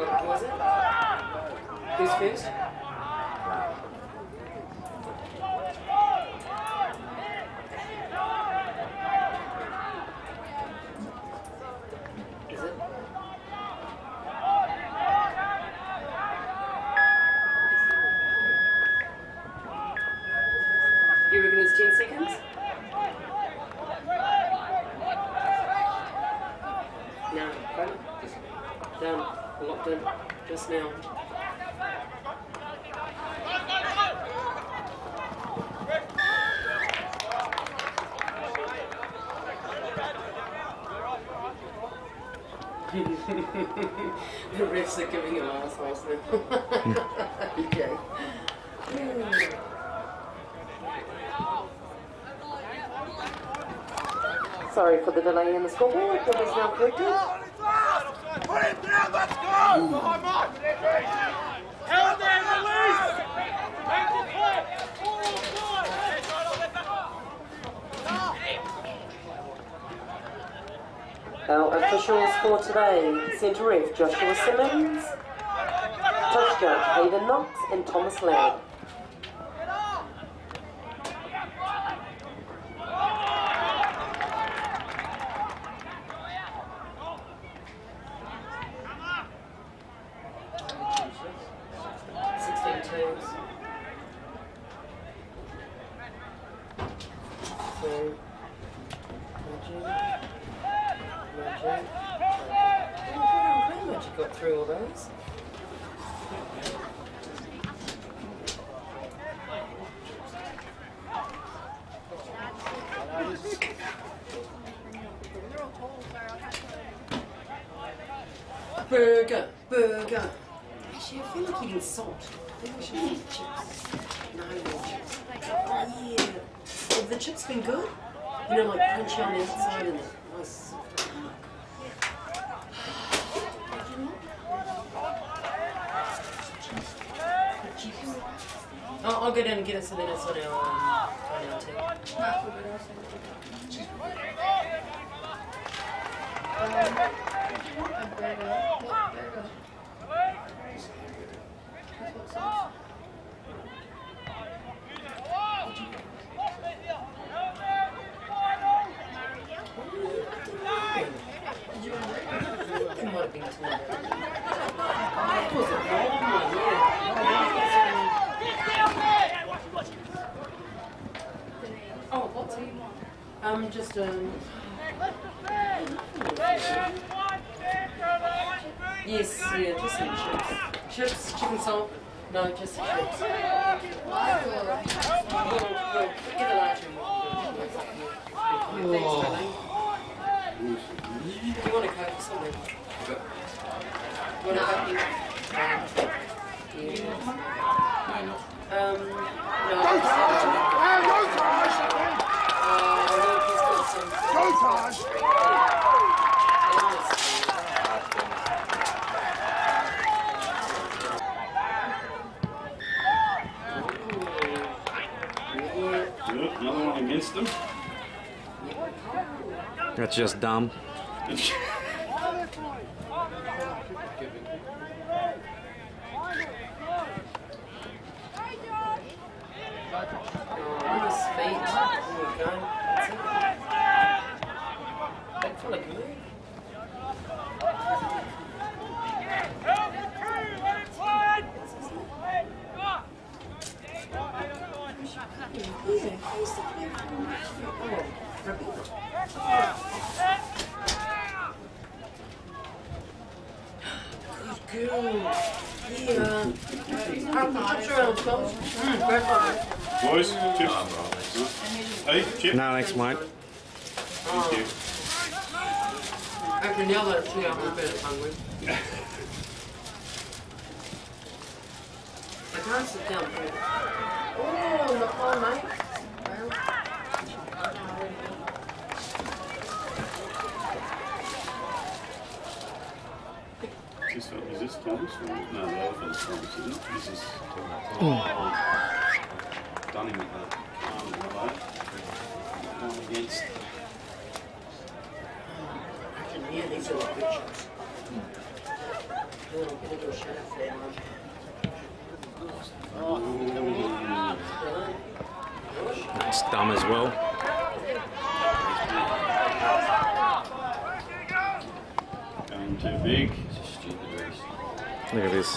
Who was it? Who's first? Is it? You reckon it's 10 seconds? No, done. Locked in just now. The refs are giving him assholes now. Okay. Sorry for the delay in the scoreboard, but it's now corrected. Put it down, let's go! Held there, release! Make the play! Our officials for today, centre ref Joshua Simmons, touch judge Hayden Knox and Thomas Ladd. Got through all those. Burger. Actually, I feel like eating salt. I think I should eat chips. No more chips. Oh, yeah. Have the chips been good? You know, like crunchy on the inside and nice soft stomach. I'll go down and get it so then it's on our tea. A burger. What burger? It might have been tonight. That was a long one, yeah. Oh, what's he want? Just yes, yeah, just some chips. Chips, chicken salt. No, just chips. We'll get a larger one. Thanks, darling. Do you want a Coke or something? You want a Coke? Another one against them. That's just dumb. Boys, chips. Hey, chip. No, thanks, mate. Thank you. Actually, now that it's here, I'm a bit hungry. I can't sit down. Oh, not all night. Is this Thomas? Or, no, the other fellow's Thomas, isn't it? This is done him with that. Against. Yeah, these are good chips. I'm gonna do a shout out for that one. That's dumb as well. Going too big. It's a stupid race. Look at this.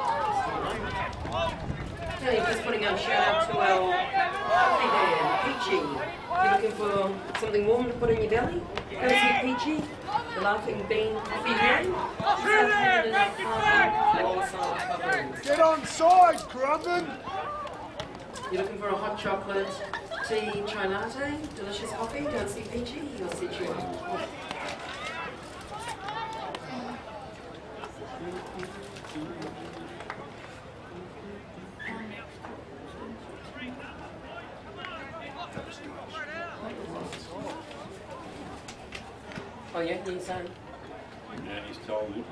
Okay, just putting out a shout out to our coffee man, Peachy. You're looking for something warm to put in your belly? Go see Peachy, the Laughing Bean Coffee Man. She's located in our park alongside Coverings. Get on side, Crumbin! You're looking for a hot chocolate tea chai latte, delicious coffee? Go and see Peachy, he'll sit you up. Oh yeah, you're saying? Yeah, he's told me.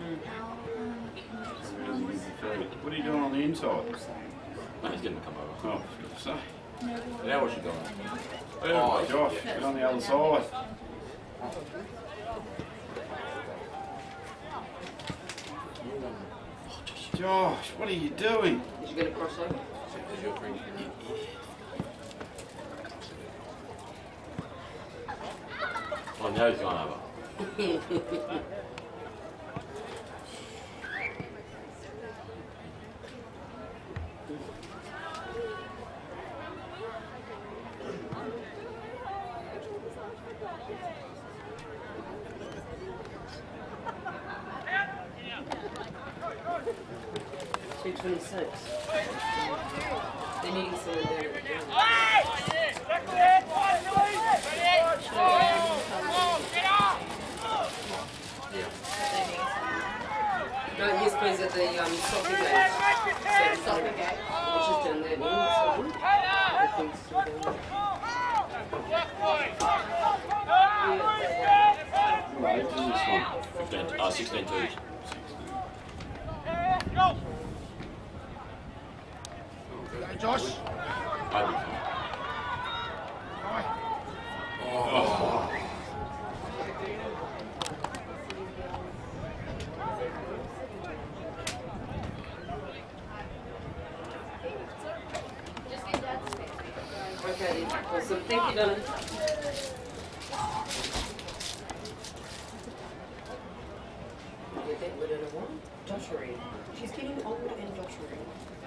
What are you doing on the inside? No, he's getting to come over. Oh, I was going to say. Now what's she doing? Oh, Josh, get on the other side. Josh, what are you doing? Is you going to cross over? Is your friend? Oh, now he's gone over. $2.26. They're needing someone there. No, yes, please, at the soccer gate. So, soccer gate? Which is down there, I think it's down there. Right, this is one. 16 twos. Hey, Josh. Okay, awesome. Thank you, darling. Get that word in a one. Dottery. She's getting old and dottery.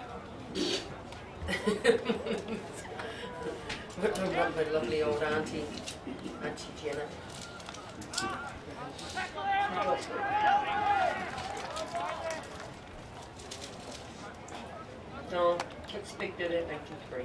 My lovely old auntie, Auntie Jenna. No, expected it back to 3.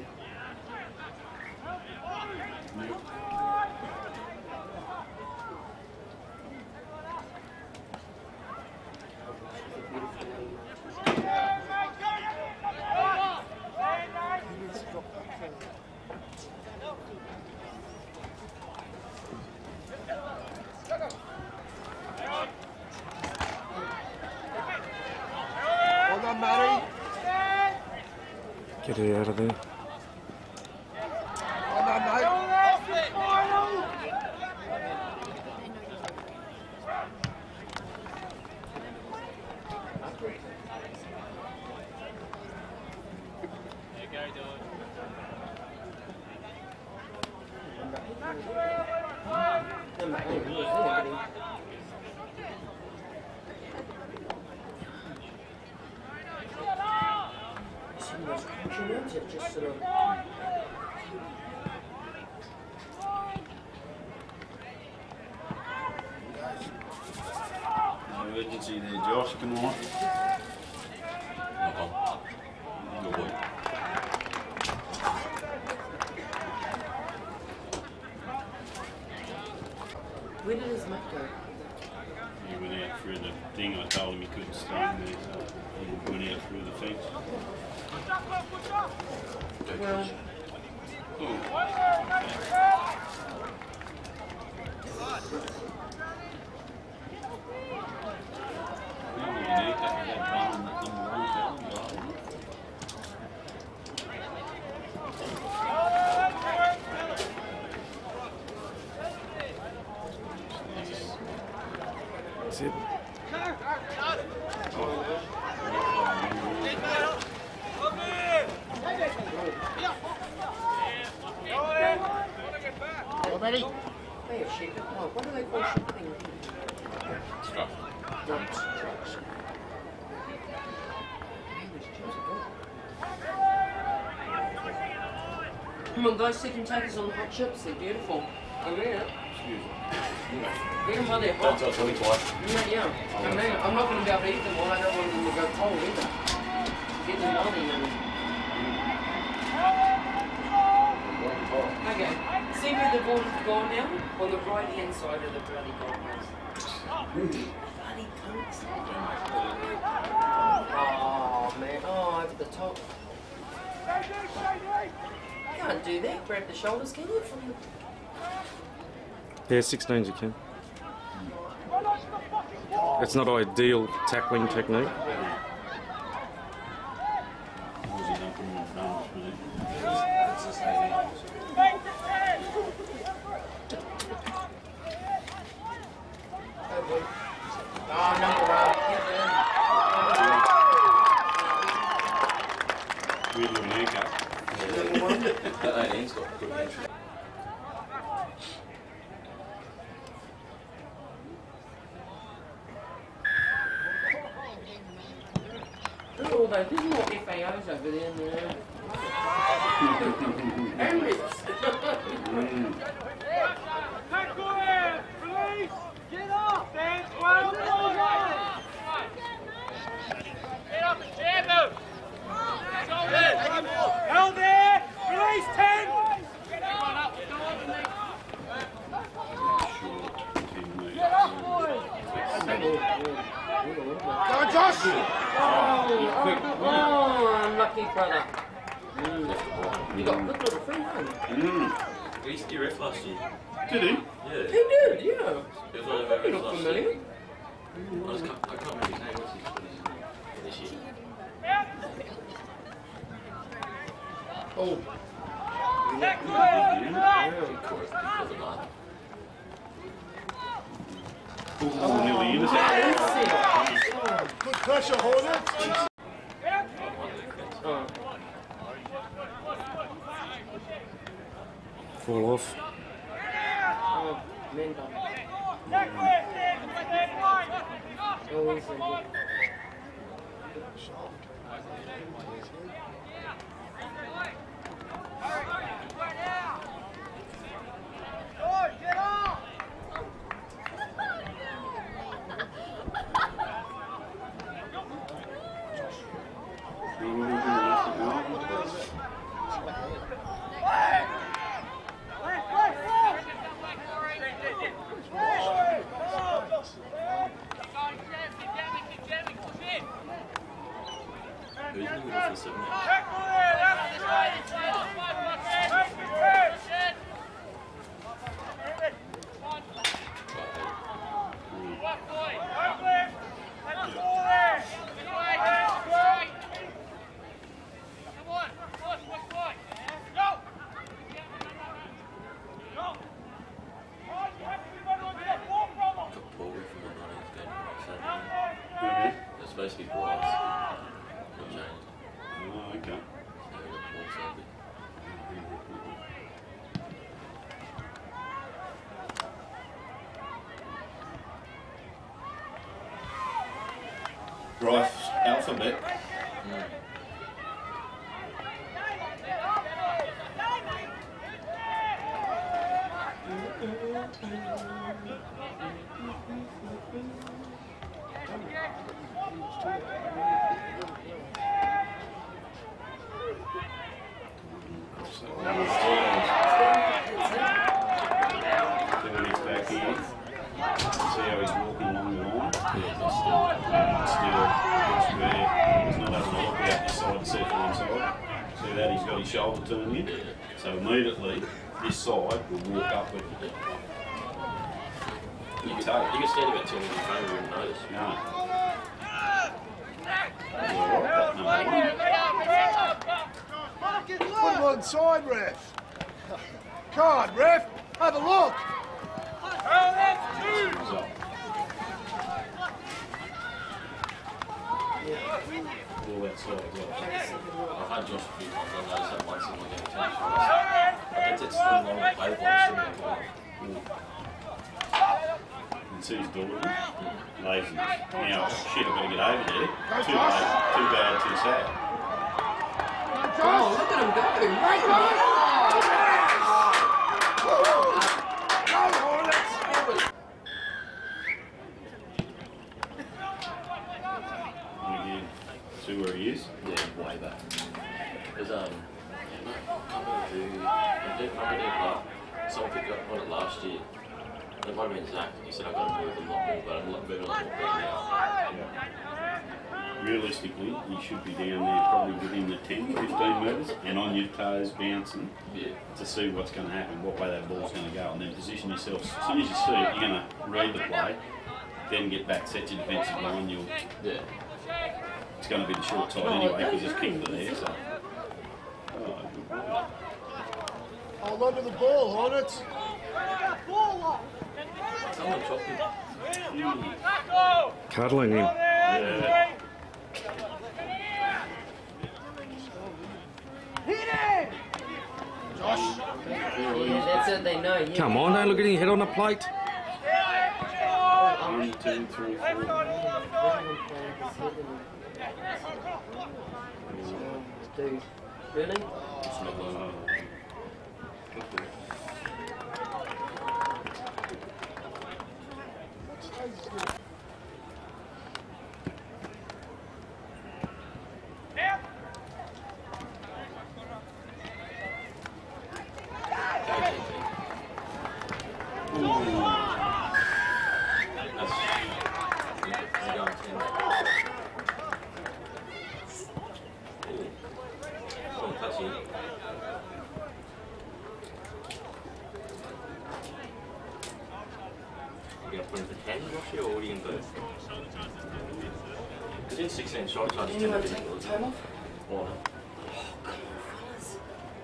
Well done, Matty. Get it out of there. Well done, mate. Some of those crunchy nuts are just sort of... No urgency there, Josh. Come on. Good boy. Where did his mate go? He went out through the thing. I told him he couldn't stay in there, so he went out through the fence. Well, That's it. Come on, guys, chicken takers on hot chips. They're beautiful. I mean it. Excuse me. Get them while they're Don't hot. tell me twice. Yeah. I mean it. I'm not going to be able to eat them while I don't want them to go cold either. Get them while they're yummy. Okay. See where the ball is gone now? On the right hand side of the bloody goalpost. Bloody cunts. Oh man. Oh, over the top. You can't do that. Grab the shoulders, can you? From the... Yeah, 16s you can. It's not ideal tackling technique. Was he not putting him down, was he? Oh, number one. Weird little haircut. Number one. That 18's got good entry. Look at all those. There's more FAOs over there than there. And ribs. Tackle him, please. Get off, then. 12 Get up and jam them. Held there. Release 10. Get up. Short, 10 metres. Get up, boys. Go, Josh. Oh, unlucky brother. You got a good little friend, haven't you? He ref last year. Did he? Yeah. He did, yeah. He was one of our You refs look last familiar. year. I can't remember his name. What's his this year? Oh. Tackle him. Of course, because of that. Oh, nearly intercepted. Good pressure, Hornets. Oh. Fall off. Oh, Mendo. Tackle him. Oh, he's in here. Get off. Who's in the middle for 7 minutes? Tackle him. That's right. Got Paulie from the 19th game on Saturday. It's supposed to be Bryce. Got changed. Oh, okay. So we got Paul Saturday. Rife alphabet. Then he gets back here. See how he's walking along the line. Still looks where he's not having a look out this side to see for himself. See that he's got his shoulder turned in. So immediately this side will walk up with it. You can stand about 2 minutes in front of him and notice. No. He's all right, that number one. Put him on side, ref. Card, ref. Have a look. He's up. All that side as well. I've had Josh a few times. I've noticed that once in my game. I think it's still long play ball. and sees Dawden. Lazy. Now, shit, I've got to get over there. Too late, too bad, too sad. Oh, look at him go. Right. And again, see where he is. Yeah, way back. There's I remember someone picked up on it last year. It might have been Zach. He said I got to move a lot more, but I'm moving a lot more now. Yeah. Realistically, you should be down there probably within the 10, 15 metres and on your toes bouncing to see what's going to happen, what way that ball's going to go, and then position yourself. As soon as you see it, you're going to read the play, then get back, set your defensive line. It's going to be the short side anyway because it's kicked to there. So. Hold on to the ball, Hornets. Someone chopping. Cuddling him. Yeah. Yeah, that's it, they know. Yeah. Come on, don't look at your head on the plate. 1, 2, 3, 4. Dude, really? It's not long. Because in 16 shots, I just Anyone tend to take time off? Or Come on, fellas.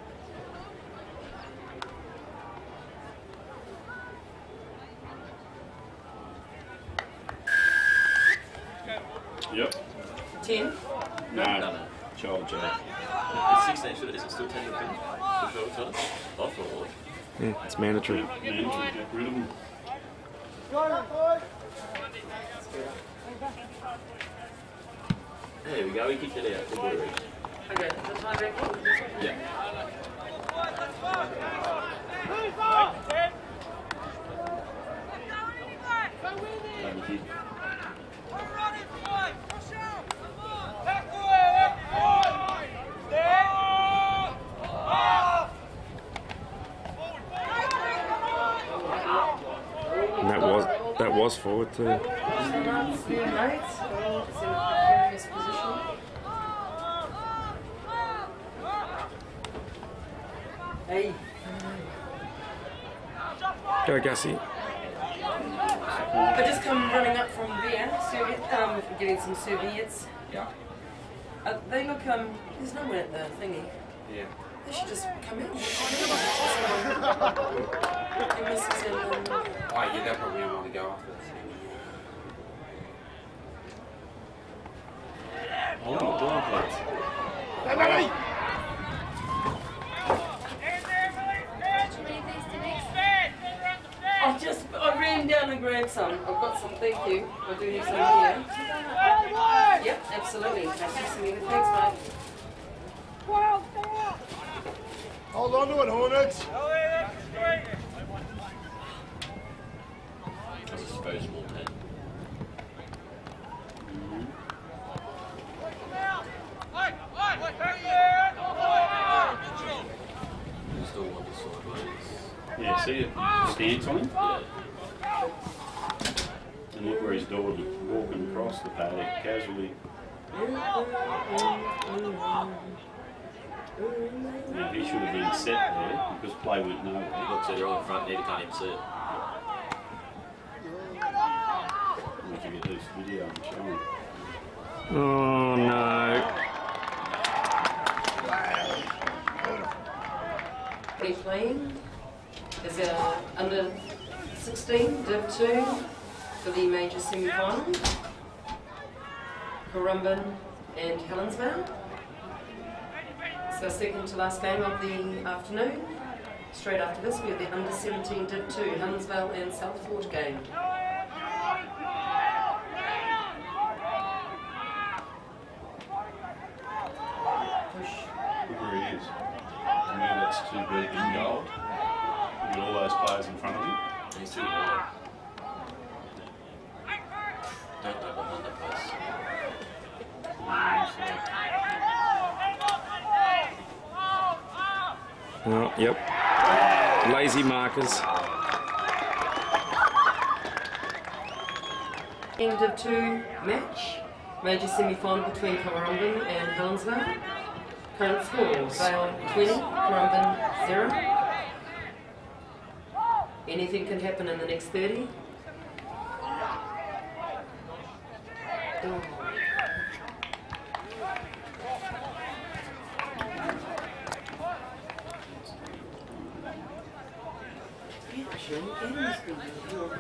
Yep. 10? No. Child J. It's 16 shots, is it still 10 to finish? For sure, it's on. I thought. Yeah, it's mandatory. Man, get rid of them. There we go, we kicked it out. Good boy, Reece. Okay, the time break. Yeah. Double kick. And that was forward too. Nice. It's in a precarious position. Hey. Go, Gussie. I just come running up from there, getting some souvenirs. Yeah. They look, there's no one at the thingy. Yeah. They should just come out. It misses in, Oh, yeah, they'll probably want to go off it. Oh, blind plates. I ran down and grabbed some. I've got some, thank you. I do have some here. Yep, absolutely. Thanks, mate. Hold on to it, Hornets. That's a disposable 10. Still want to sort of Yeah, see it? Stance on him? yeah. And look where he's walking across the paddock casually. Now he should have been set there because play went nowhere. Looks like they're all in front there, they can't even see it. Need to get this video and show him. Oh no. They playing is under 16, Div 2 for the major semi-final. Currumbin and Helensvale. So second to last game of the afternoon. Straight after this we have the under 17 Div 2, Helensvale and South Fort game. is. To me, that's too deep in goal. You get all those players in front of him. He's too wide. Don't go behind the post. Oh, yep. Lazy markers. End of 2 match. Major semi-final between Currumbin and Helensvale. Current score, Vale 20, Currumbin 0. Anything can happen in the next 30. Oh. Actually, Adam's been good.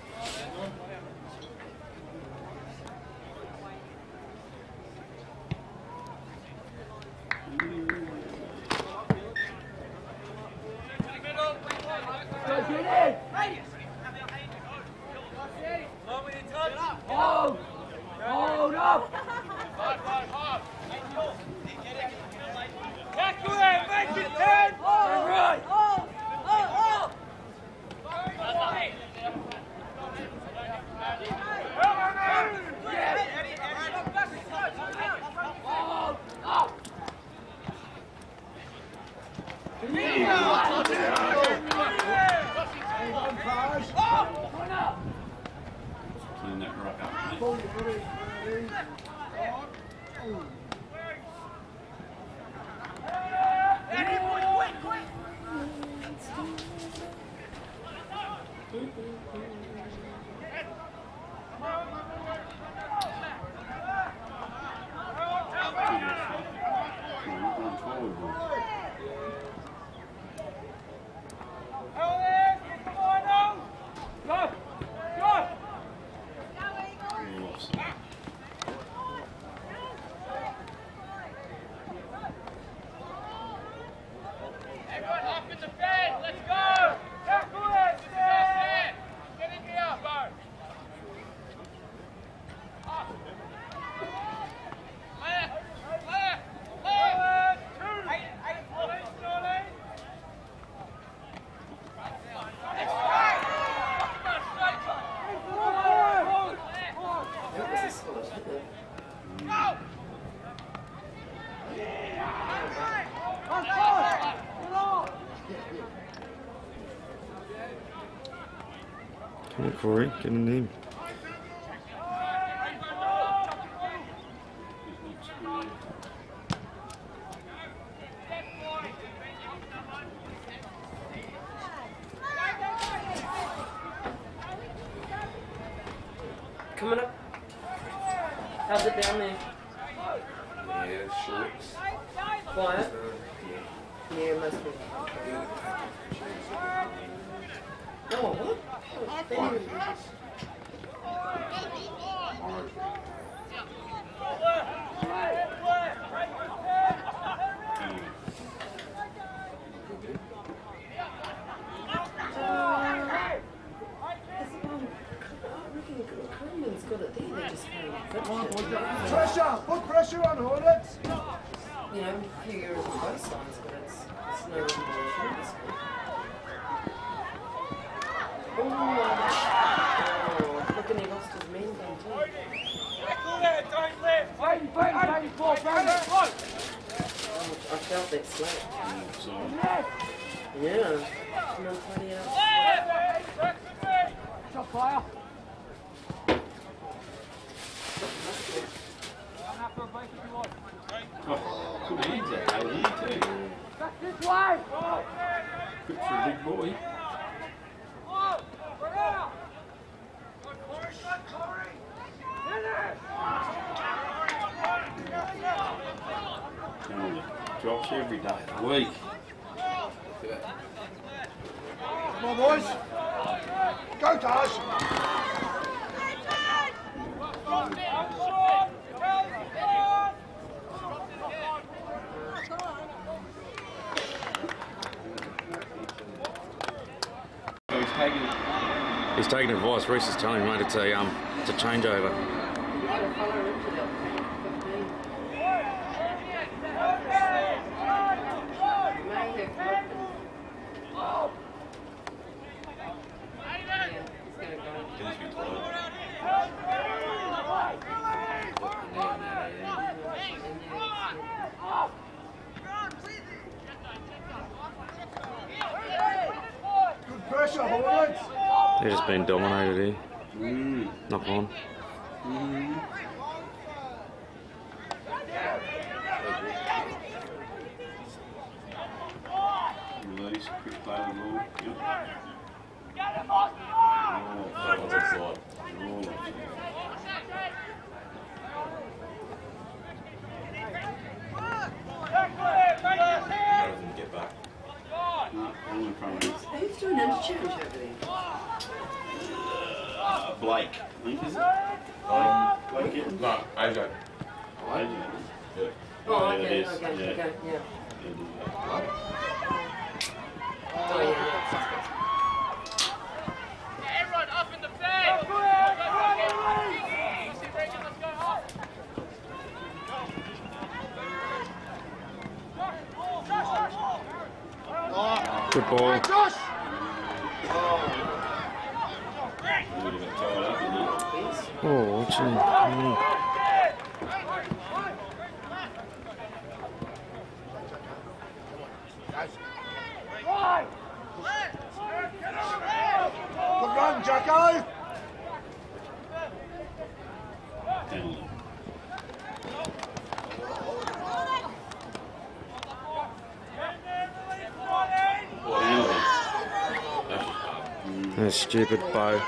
Hold up! Tackle it! Make it 10! Right! Clean that right up, mate. Come on, Corey, get in there. Coming up. How's it down there? Yeah, shorts. Quiet? Yeah, it must be. Oh, what? Coleman's got it there, they just can't finish it. Pressure! Put pressure on, Hornets! You know, a few years on both sides, but it's no reason why they shouldn't this one. Oh, look, and he lost his man gun too. I felt that slap. Yeah. Come on, bloody hell. Shot fire. Oh, good hands that day, too. Back this way. Good for a big boy. Josh every day of the week. Come on, boys! Go, Taj! He's taking advice. Reese is telling him, mate, it's a changeover. pressure, Hornets. They're just being dominated here. Knock on. Release, quick play the ball. Yep. That one's offside. All offside. None of them get back. No, all in front of him. Who's doing interchange over there? Blake, I think, is it? Blake, yeah. No, AJ. AJ. Yeah. Oh, Yeah, it okay, is. okay, Yeah. okay, yeah. Yeah. Oh, yeah. Everyone up in the fence! Good ball. Josh! He would have got tied up, didn't he? Oh, watching. Good run, Jacko! Penalty. Penalty. That's just bad. That stupid bow.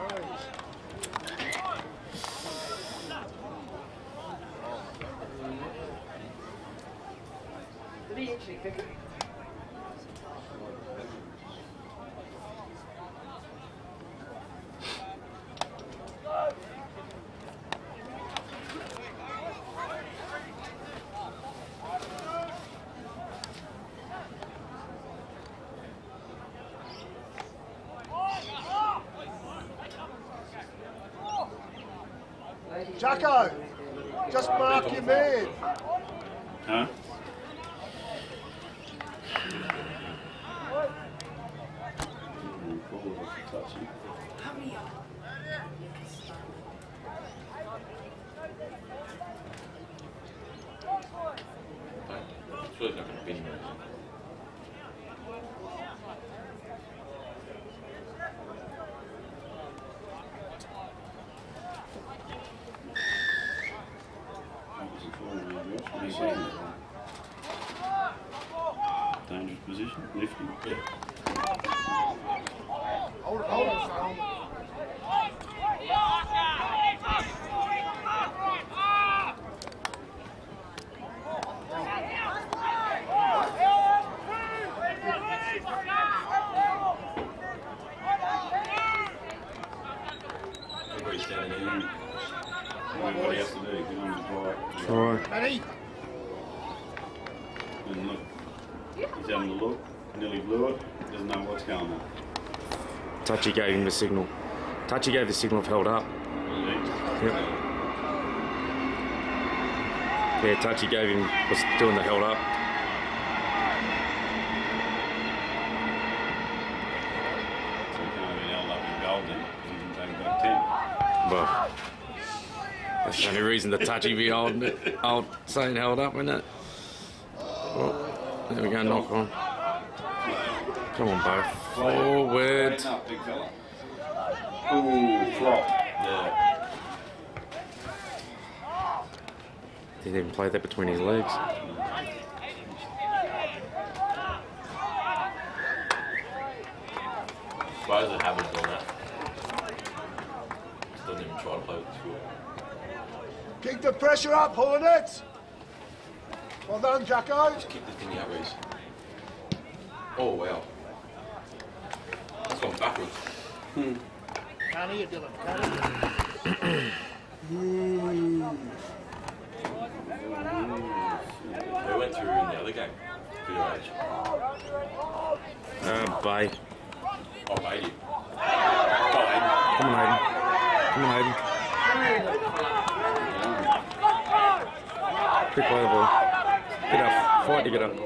Did he actually kick it? Jacko! Just mark your man. Huh? Forward off the touch, How many It's really not going to be anywhere. Opposite forward, Josh. What do you see? Dangerous position, lifting. Hold it, son. Everybody's standing in. What do you have to do? Get on the right. Try. Ready? And look. He's having a look. Nearly blew it. Doesn't know what's going on. Touchy gave him the signal. Touchy gave the signal of held up. Yep. Yeah, Touchy gave him, was doing the held up. So he can't have been held up in goal then. He didn't take back 10. Well, that's the only reason the Touchy be old saying held up, isn't it? Well, there we go, knock on. Come on, Bo. Forward. Straighten up, big fella. Ooh, flop. Yeah. Didn't even play that between his legs. Why does it have it on that? Just doesn't even try to play with the score. Keep the pressure up, Hornets! Well done, Jacko. Just kick the thing out, Reese. Oh, wow. That's gone backwards. Can't hear, Dylan. Can't They went through in the other game for your age. Bay. Oh, 80. Oh, 80. Come on, Hayden. Come on, Hayden. Quick play the ball. Get up. Fight to get up.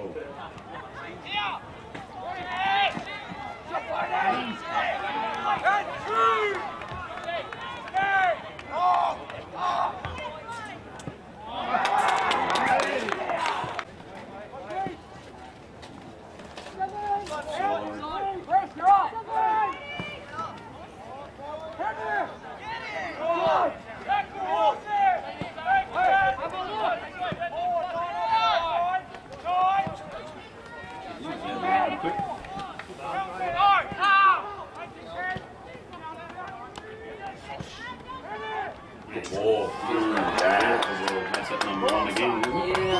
on again, isn't it? Yeah.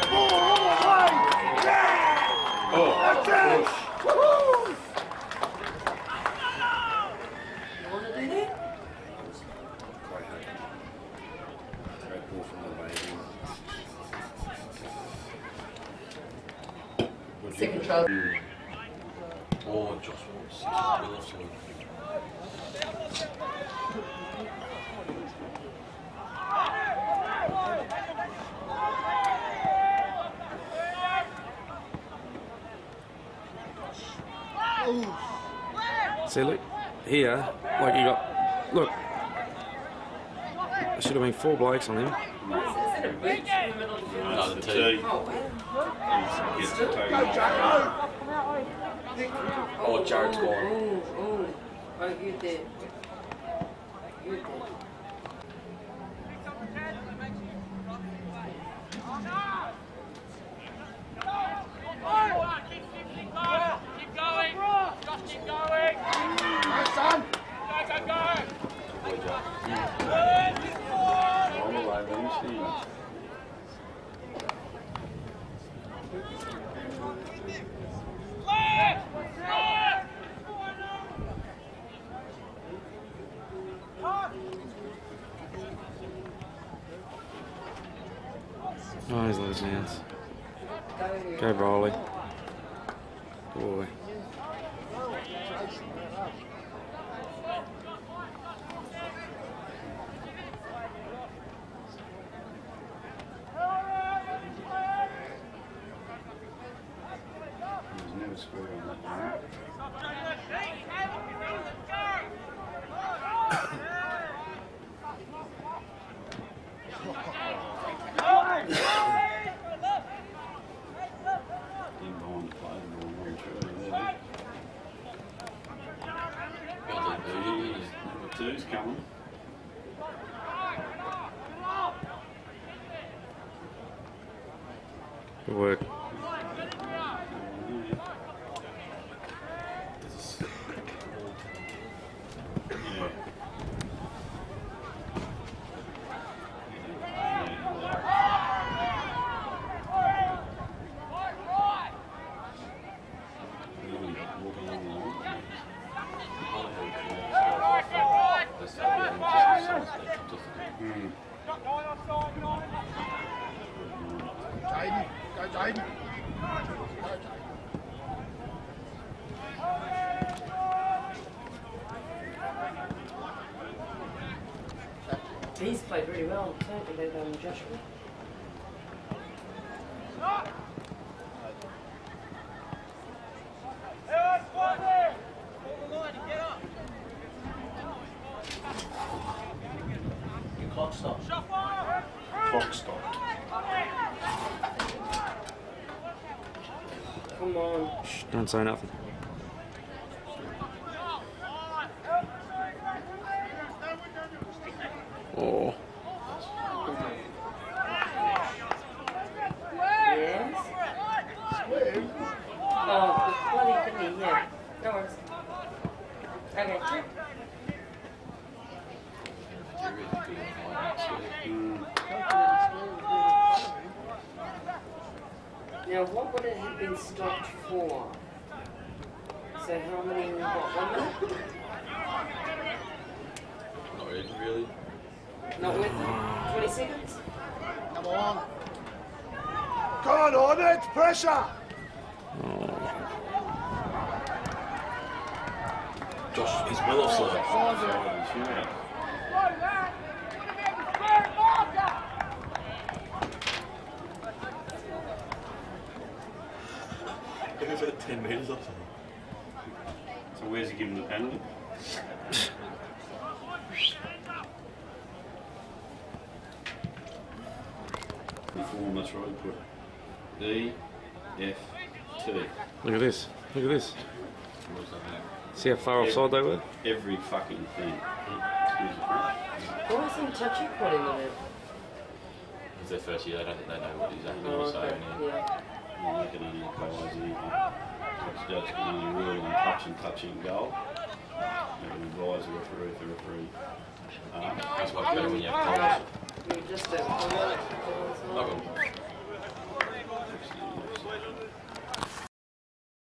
Oh, That's it! Woo! You want to do that? Quite happy. Great ball from the lady. Second try. Oh, Josh Wilson. See, look here, like you got. Look, there should have been 4 blokes on him. Is it a breach in the middle of the field? Another the two. T. Oh, wow. Gets the toe. Go, Jacko! Oh, Jared's gone. Oh, you're dead. You're dead. Keep going. Just keep going. Nice, son! Go, go, go. Roll away, let him see. Oh, he's let his hands. Go. Go, Brawley. Good boy. He's never scored on that one. In behind the play, the ball went through there. Number two's coming. Good work. Yeah. Jaden, go, Jaden. He's played really well, too, with Joshua. Your clock stopped. Clock stopped. Come on. Shh, don't say nothing. Oh, Yes? Oh, the bloody thingy, yeah. No worries. Okay. Now, what would it have been stopped for? So how many, what, 1 minute? Not really. Not with them? 20 seconds? Come on. Come on, Hornets, pressure! Josh, he's well offside. Yeah. It was at 10 metres offside. So where's he giving the penalty? Form, that's right, put D, F, T. look at this. Look at this. See how far offside they were? Every fucking thing. Excuse me. Why isn't Touchy put in there? It's their first year, I don't think they know what exactly Oh, what he's okay. saying. Yeah. You can only advise anything. Touch judge can only rule on touch and goal. You can advise the referee if the referee. That's why it's better when you have goals. You're just a. Love 'em.